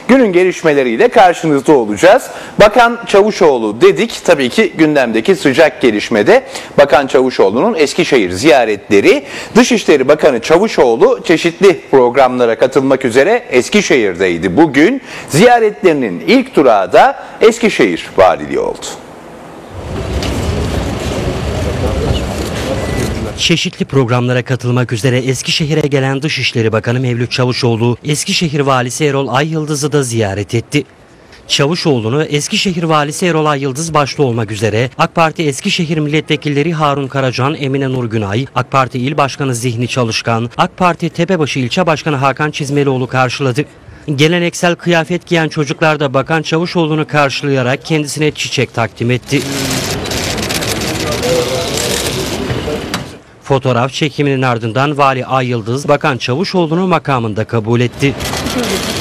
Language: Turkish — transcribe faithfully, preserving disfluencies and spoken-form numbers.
günün gelişmeleriyle karşınızda olacağız. Bakan Çavuşoğlu dedik, tabii ki gündemdeki sıcak gelişmede Bakan Çavuşoğlu'nun Eskişehir ziyaretleri. Dışişleri Bakanı Çavuşoğlu çeşitli programlara katılmak üzere Eskişehir'deydi bugün. Ziyaretlerinin ilk durağı da Eskişehir Valiliği oldu. Çeşitli programlara katılmak üzere Eskişehir'e gelen Dışişleri Bakanı Mevlüt Çavuşoğlu, Eskişehir Valisi Erol Ayyıldız'ı da ziyaret etti. Çavuşoğlu'nu Eskişehir Valisi Erol Ayyıldız başta olmak üzere AK Parti Eskişehir Milletvekilleri Harun Karacan, Emine Nur Günay, AK Parti İl Başkanı Zihni Çalışkan, AK Parti Tepebaşı İlçe Başkanı Hakan Çizmelioğlu karşıladı. Geleneksel kıyafet giyen çocuklar da Bakan Çavuşoğlu'nu karşılayarak kendisine çiçek takdim etti. Fotoğraf çekiminin ardından Vali Ayyıldız, Bakan Çavuşoğlu'nu makamında kabul etti.